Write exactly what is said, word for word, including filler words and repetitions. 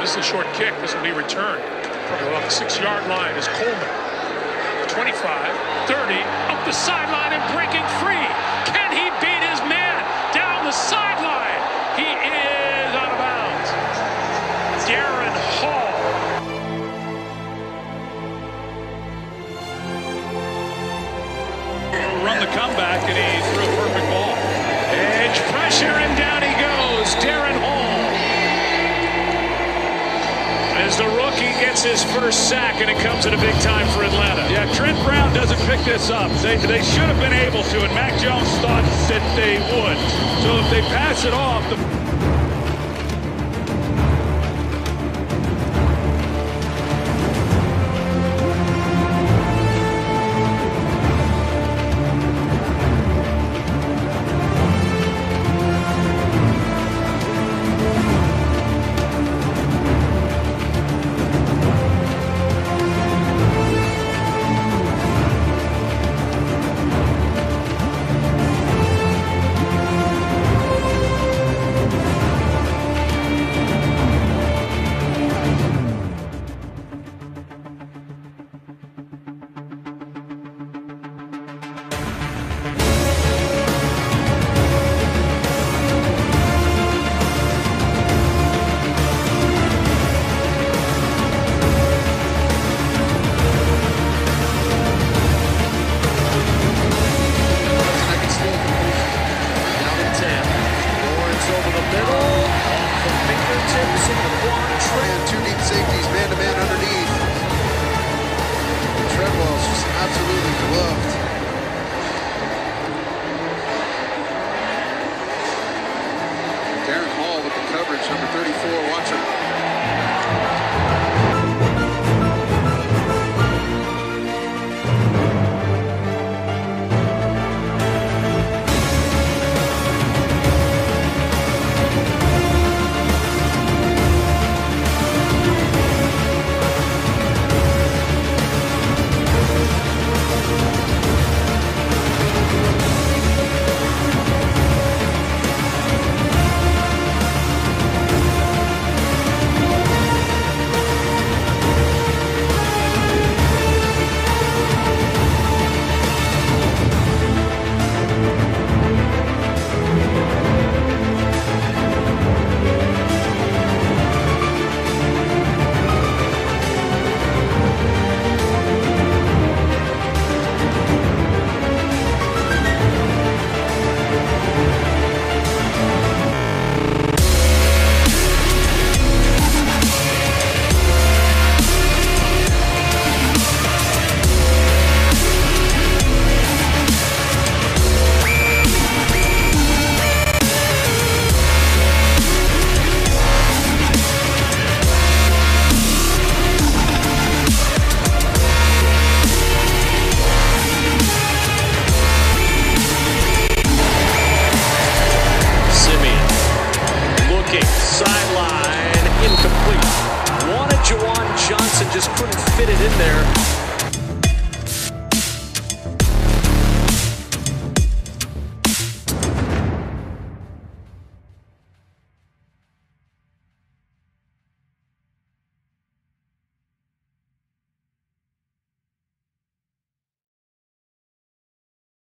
This is a short kick. This will be returned from about the six-yard line is Coleman. twenty-five, thirty, up the sideline and breaking free. Can he beat his man down the sideline? He is out of bounds. Darren Hall. Run the comeback, and he threw a perfect ball. Edge pressure, and down he goes. Darren Hall. As the rookie gets his first sack, and it comes at a big time for Atlanta. Yeah, Trent Brown doesn't pick this up. They, they should have been able to, and Mac Jones thought that they would. So if they pass it off, the absolutely gloved. Darren Hall with the coverage, number thirty-four, watch him. Sideline incomplete. Wanted Juwan Johnson, just couldn't fit it in there.